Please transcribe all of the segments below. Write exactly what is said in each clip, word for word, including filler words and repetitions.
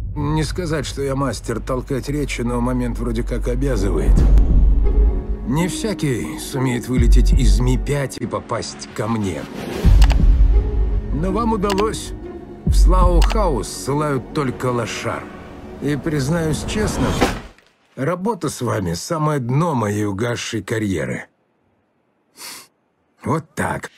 Не сказать, что я мастер толкать речи, но момент вроде как обязывает. Не всякий сумеет вылететь из Ми пять и попасть ко мне. Но вам удалось. В Слоу-хаус ссылают только лошар. И, признаюсь честно, работа с вами – самое дно моей угасшей карьеры. Вот так.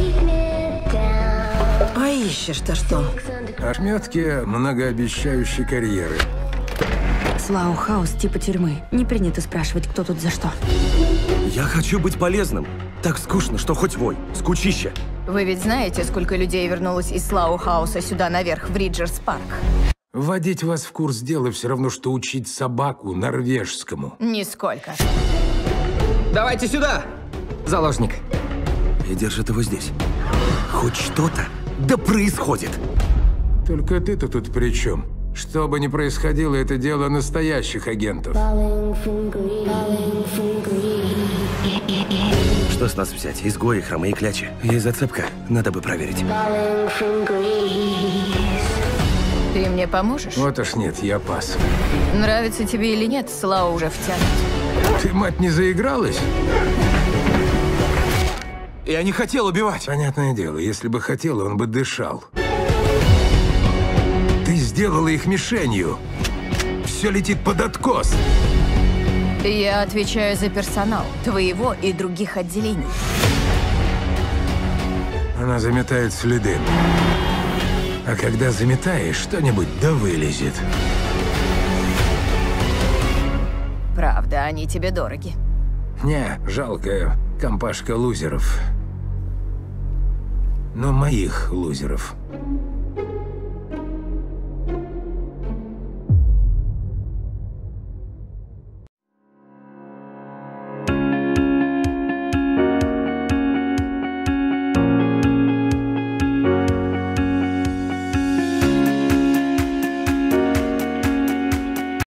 А ищешь-то что? Ошметки многообещающей карьеры. Слоу-хаус типа тюрьмы. Не принято спрашивать, кто тут за что. Я хочу быть полезным. Так скучно, что хоть вой. Скучище. Вы ведь знаете, сколько людей вернулось из Слоу-хауса сюда наверх, в Риджерс-парк? Вводить вас в курс дела все равно, что учить собаку норвежскому. Нисколько. Давайте сюда, заложник. И держит его здесь. Хоть что-то да происходит. Только ты-то тут при чем? Что бы ни происходило, это дело настоящих агентов. Что с нас взять? Изгои, хромые клячи. Есть зацепка. Надо бы проверить. Ты мне поможешь? Вот уж нет, я пас. Нравится тебе или нет, Слоу уже втянут. Ты, мать, не заигралась? Я не хотел убивать. Понятное дело, если бы хотел, он бы дышал. Ты сделала их мишенью. Все летит под откос. Я отвечаю за персонал, твоего и других отделений. Она заметает следы. А когда заметаешь, что-нибудь да вылезет. Правда, они тебе дороги. Не, жалкая компашка лузеров. Но моих лузеров.